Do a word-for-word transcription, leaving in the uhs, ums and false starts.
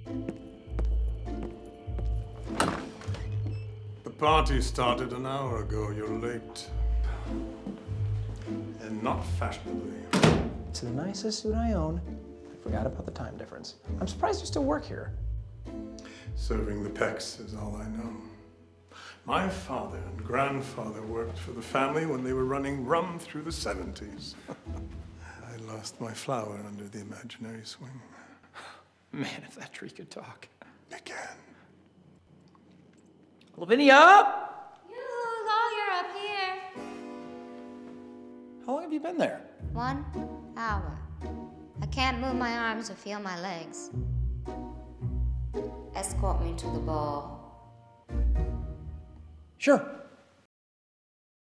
The party started an hour ago. You're late. And not fashionably. It's the nicest suit I own. I forgot about the time difference. I'm surprised you still work here. Serving the Pecks is all I know. My father and grandfather worked for the family when they were running rum through the seventies. I lost my flower under the imaginary swing. Man, if that tree could talk. It can. Lavinia! Yoo-hoo, lawyer up here. How long have you been there? One hour. I can't move my arms or feel my legs. Escort me to the ball. Sure.